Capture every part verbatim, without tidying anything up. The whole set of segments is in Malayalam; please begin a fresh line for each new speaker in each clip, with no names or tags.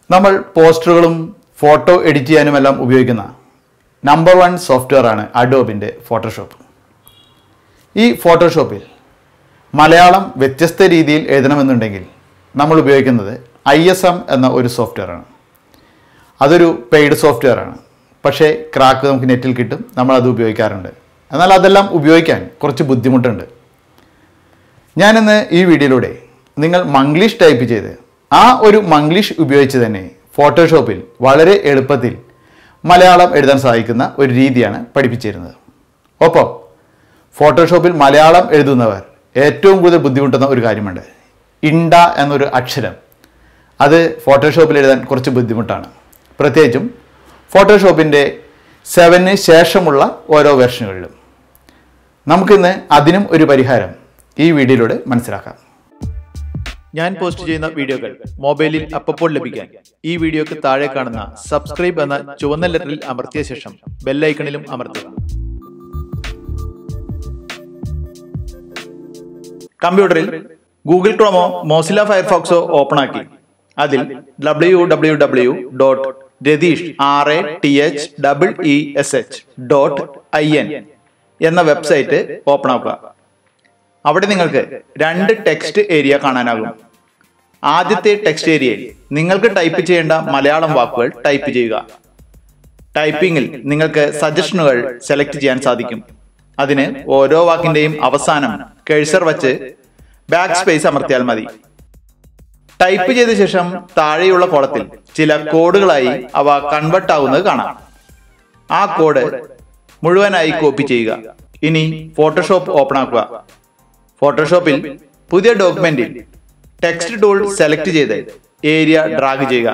നമ്മൾ പോസ്റ്ററുകളും ഫോട്ടോ എഡിറ്റ് ചെയ്യാനുമെല്ലാം ഉപയോഗിക്കുന്ന നമ്പർ വൺ സോഫ്റ്റ്വെയർ ആണ് അഡോബിൻ്റെ ഫോട്ടോഷോപ്പ്. ഈ ഫോട്ടോഷോപ്പിൽ മലയാളം വ്യത്യസ്ത രീതിയിൽ എഴുതണമെന്നുണ്ടെങ്കിൽ നമ്മൾ ഉപയോഗിക്കുന്നത് ഐ എസ് എം എന്ന ഒരു സോഫ്റ്റ്വെയർ ആണ്. അതൊരു പെയ്ഡ് സോഫ്റ്റ്വെയർ ആണ്. പക്ഷേ ക്രാക്ക് നമുക്ക് നെറ്റിൽ കിട്ടും, നമ്മളത് ഉപയോഗിക്കാറുണ്ട്. എന്നാൽ അതെല്ലാം ഉപയോഗിക്കാൻ കുറച്ച് ബുദ്ധിമുട്ടുണ്ട്. ഞാനിന്ന് ഈ വീഡിയോയിലൂടെ നിങ്ങൾ മംഗ്ലീഷ് ടൈപ്പ് ചെയ്ത് ആ ഒരു മംഗ്ലീഷ് ഉപയോഗിച്ച് തന്നെ ഫോട്ടോഷോപ്പിൽ വളരെ എളുപ്പത്തിൽ മലയാളം എഴുതാൻ സാധിക്കുന്ന ഒരു രീതിയാണ് പഠിപ്പിച്ചിരുന്നത്. ഒപ്പം ഫോട്ടോഷോപ്പിൽ മലയാളം എഴുതുന്നവർ ഏറ്റവും കൂടുതൽ ബുദ്ധിമുട്ടുന്ന ഒരു കാര്യമുണ്ട്. ഇണ്ട എന്നൊരു അക്ഷരം, അത് ഫോട്ടോഷോപ്പിൽ എഴുതാൻ കുറച്ച് ബുദ്ധിമുട്ടാണ്. പ്രത്യേകിച്ചും ഫോട്ടോഷോപ്പിൻ്റെ സെവന് ശേഷമുള്ള ഓരോ വെർഷനുകളിലും. നമുക്കിന്ന് അതിനും ഒരു പരിഹാരം ഈ വീഡിയോയിലൂടെ മനസ്സിലാക്കാം. ഞാൻ പോസ്റ്റ് ചെയ്യുന്ന വീഡിയോകൾ മൊബൈലിൽ അപ്പോൾ ലഭിക്കാൻ ഈ വീഡിയോക്ക് താഴെ കാണുന്ന സബ്സ്ക്രൈബ് എന്ന ചുവന്ന ലെറ്ററിൽ അമർത്തിയ ശേഷം ബെല്ലൈക്കണിലും അമർത്തുക. കമ്പ്യൂട്ടറിൽ ഗൂഗിൾ ക്രോമോ മോസില്ല ഫയർഫോക്സോ ഓപ്പൺ ആക്കി അതിൽ W W W dot Ratheesh R A T H double E S H dot I N എന്ന വെബ്സൈറ്റ് ഓപ്പൺ ആക്കുക. അവിടെ നിങ്ങൾക്ക് രണ്ട് ടെക്സ്റ്റ് ഏരിയ കാണാനാകും. ആദ്യത്തെ ടെക്സ്റ്റ് ഏരിയയിൽ നിങ്ങൾക്ക് ടൈപ്പ് ചെയ്യേണ്ട മലയാളം വാക്കുകൾ ടൈപ്പ് ചെയ്യുക. ടൈപ്പിംഗിൽ നിങ്ങൾക്ക് സജഷനുകൾ സെലക്ട് ചെയ്യാൻ സാധിക്കും. അതിന് ഓരോ വാക്കിന്റെയും അവസാനം കഴ്സർ വച്ച് ബാക്ക് സ്പേസ് അമർത്തിയാൽ മതി. ടൈപ്പ് ചെയ്ത ശേഷം താഴെയുള്ള കോളത്തിൽ ചില കോഡുകളായി അവ കൺവെർട്ട് ആവുന്നത് കാണാം. ആ കോഡ് മുഴുവനായി കോപ്പി ചെയ്യുക. ഇനി ഫോട്ടോഷോപ്പ് ഓപ്പൺ ആക്കുക. ഫോട്ടോഷോപ്പിൽ പുതിയ ഡോക്യുമെന്റിൽ ടെക്സ്റ്റ് ടൂൾ സെലക്ട് ചെയ്ത് ഏരിയ ഡ്രാഗ് ചെയ്യുക.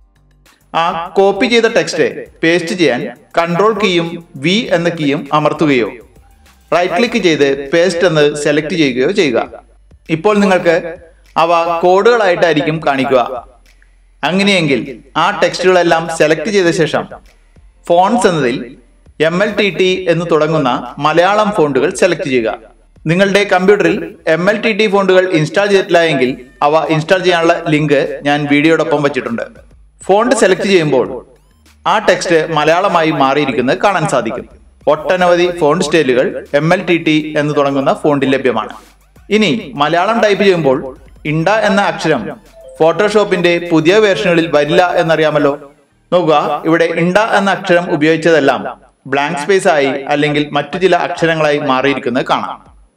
ആ കോപ്പി ചെയ്ത ടെക്സ്റ്റ് പേസ്റ്റ് ചെയ്യാൻ കൺട്രോൾ കീയും വി എന്ന കീയും അമർത്തുകയോ റൈറ്റ് ക്ലിക്ക് ചെയ്ത് പേസ്റ്റ് എന്ന് സെലക്ട് ചെയ്യുകയോ ചെയ്യുക. ഇപ്പോൾ നിങ്ങൾക്ക് അവ കോഡുകളായിട്ടായിരിക്കും കാണിക്കുക. അങ്ങനെയെങ്കിൽ ആ ടെക്സ്റ്റുകളെല്ലാം സെലക്ട് ചെയ്ത ശേഷം ഫോണ്ട്സ് എന്നതിൽ എം എൽ ടി ടി എന്ന് തുടങ്ങുന്ന മലയാളം ഫോണ്ടുകൾ സെലക്ട് ചെയ്യുക. നിങ്ങളുടെ കമ്പ്യൂട്ടറിൽ എം എൽ ടി ടി ഫോണ്ടുകൾ ഇൻസ്റ്റാൾ ചെയ്തിട്ടില്ല എങ്കിൽ അവ ഇൻസ്റ്റാൾ ചെയ്യാനുള്ള ലിങ്ക് ഞാൻ വീഡിയോടൊപ്പം വെച്ചിട്ടുണ്ട്. ഫോണ്ട് സെലക്ട് ചെയ്യുമ്പോൾ ആ ടെക്സ്റ്റ് മലയാളമായി മാറിയിരിക്കുന്നത് കാണാൻ സാധിക്കും. ഒട്ടനവധി ഫോണ്ട് സ്റ്റൈലുകൾ എം എൽ ടി ടി എന്ന് തുടങ്ങുന്ന ഫോണ്ടിൽ ലഭ്യമാണ്. ഇനി മലയാളം ടൈപ്പ് ചെയ്യുമ്പോൾ ഇണ്ട എന്ന അക്ഷരം ഫോട്ടോഷോപ്പിന്റെ പുതിയ വേർഷനുകളിൽ വരില്ല എന്നറിയാമല്ലോ. നോക്കുക, ഇവിടെ ഇണ്ട എന്ന അക്ഷരം ഉപയോഗിച്ചതെല്ലാം ബ്ലാങ്ക് സ്പേസ് ആയി അല്ലെങ്കിൽ മറ്റു ചില അക്ഷരങ്ങളായി മാറിയിരിക്കുന്നത് കാണാം.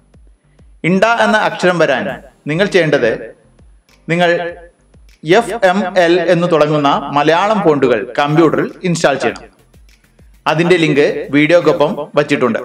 ഇണ്ട എന്ന അക്ഷരം വരാൻ നിങ്ങൾ ചെയ്യേണ്ടത് നിങ്ങൾ എഫ് എം എൽ എന്ന് തുടങ്ങുന്ന മലയാളം ഫോണ്ടുകൾ കമ്പ്യൂട്ടറിൽ ഇൻസ്റ്റാൾ ചെയ്യണം. അതിന്റെ ലിങ്ക് വീഡിയോക്കൊപ്പം വച്ചിട്ടുണ്ട്.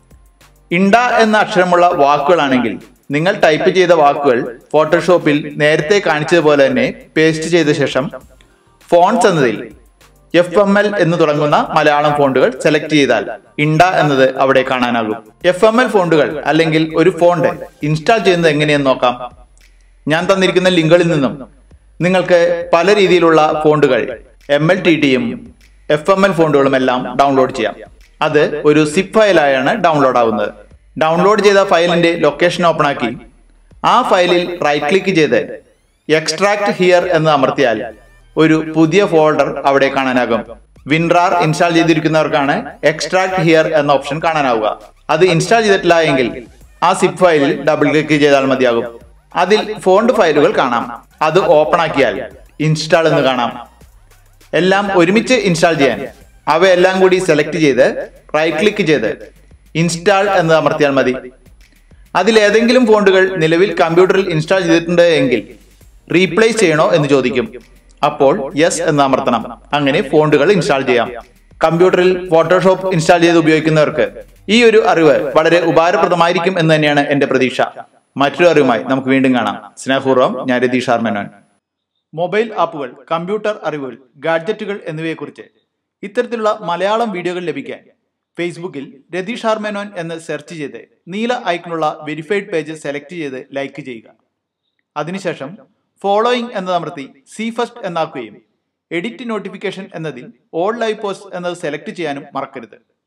ഇണ്ട എന്ന അക്ഷരമുള്ള വാക്കുകളാണെങ്കിൽ നിങ്ങൾ ടൈപ്പ് ചെയ്ത വാക്കുകൾ ഫോട്ടോഷോപ്പിൽ നേരത്തെ കാണിച്ചതുപോലെ തന്നെ പേസ്റ്റ് ചെയ്ത ശേഷം ഫോണ്ട്സ് എന്നതിൽ എഫ് എം എൽ എന്ന് തുടങ്ങുന്ന മലയാളം ഫോണ്ടുകൾ സെലക്ട് ചെയ്താൽ ഇണ്ട എന്നത് അവിടെ കാണാനാകും. എഫ് എം എൽ ഫോണ്ടുകൾ അല്ലെങ്കിൽ ഒരു ഫോണ്ട് ഇൻസ്റ്റാൾ ചെയ്യുന്നത് എങ്ങനെയെന്ന് നോക്കാം. ഞാൻ തന്നിരിക്കുന്ന ലിങ്കുകളിൽ നിന്നും നിങ്ങൾക്ക് പല രീതിയിലുള്ള ഫോണ്ടുകൾ എം എൽ ടി ടിയും എഫ് എം എൽ ഫോണ്ടുകളും എല്ലാം ഡൗൺലോഡ് ചെയ്യാം. അത് ഒരു സിപ്പ് ഫയലായാണ് ഡൗൺലോഡ് ആവുന്നത്. ഡൗൺലോഡ് ചെയ്ത ഫയലിന്റെ ലൊക്കേഷൻ ഓപ്പൺ ആക്കി ആ ഫയലിൽ റൈറ്റ് ക്ലിക്ക് ചെയ്ത് എക്സ്ട്രാക്ട് ഹിയർ എന്ന് അമർത്തിയാൽ ഒരു പുതിയ ഫോൾഡർ അവിടെ കാണാനാകും. വിൻറാർ ഇൻസ്റ്റാൾ ചെയ്തിരിക്കുന്നവർക്കാണ് എക്സ്ട്രാക്ട് ഹിയർ എന്ന ഓപ്ഷൻ കാണാനാവുക. അത് ഇൻസ്റ്റാൾ ചെയ്തിട്ടില്ല എങ്കിൽ ആ സിപ്പ് ഫയലിൽ ഡബിൾ ക്ലിക്ക് ചെയ്താൽ മതിയാകും. അതിൽ ഫോണ്ട് ഫയലുകൾ കാണാം. അത് ഓപ്പൺ ആക്കിയാൽ ഇൻസ്റ്റാൾ എന്ന് കാണാം. എല്ലാം ഒരുമിച്ച് ഇൻസ്റ്റാൾ ചെയ്യാൻ അവയെല്ലാം കൂടി സെലക്ട് ചെയ്ത് റൈറ്റ് ക്ലിക്ക് ചെയ്ത് ഇൻസ്റ്റാൾ എന്ന് അമർത്തിയാൽ മതി. അതിലേതെങ്കിലും ഫോണ്ടുകൾ നിലവിൽ കമ്പ്യൂട്ടറിൽ ഇൻസ്റ്റാൾ ചെയ്തിട്ടുണ്ട് എങ്കിൽ റീപ്ലേസ് ചെയ്യണോ എന്ന് ചോദിക്കും. അപ്പോൾ യെസ് എന്ന് അമർത്തണം. അങ്ങനെ ഫോണ്ടുകൾ ഇൻസ്റ്റാൾ ചെയ്യാം. കമ്പ്യൂട്ടറിൽ ഫോട്ടോഷോപ്പ് ഇൻസ്റ്റാൾ ചെയ്ത് ഉപയോഗിക്കുന്നവർക്ക് ഈ ഒരു അറിവ് വളരെ ഉപകാരപ്രദമായിരിക്കും എന്ന് തന്നെയാണ് എന്റെ പ്രതീക്ഷ. മറ്റൊരു അറിവുമായി നമുക്ക് വീണ്ടും കാണാം. സ്നേഹപൂർവ്വം, ഞാൻ രതീഷ് ആർ മേനോൻ. മൊബൈൽ ആപ്പുകൾ, കമ്പ്യൂട്ടർ അറിവുകൾ, ഗാഡ്ജറ്റുകൾ എന്നിവയെക്കുറിച്ച് ഇത്തരത്തിലുള്ള മലയാളം വീഡിയോകൾ ലഭിക്കാൻ ഫേസ്ബുക്കിൽ രതീഷ് ആർ മേനോൻ എന്ന് സെർച്ച് ചെയ്ത് നീല ഐക്കണുള്ള വെരിഫൈഡ് പേജ് സെലക്ട് ചെയ്ത് ലൈക്ക് ചെയ്യുക. അതിനുശേഷം ഫോളോയിങ് എന്നതമർത്തി സി ഫസ്റ്റ് എന്നാക്കുകയും എഡിറ്റ് നോട്ടിഫിക്കേഷൻ എന്നതിൽ ഓൾ ലൈവ് പോസ്റ്റ് എന്നത് സെലക്ട് ചെയ്യാനും മറക്കരുത്.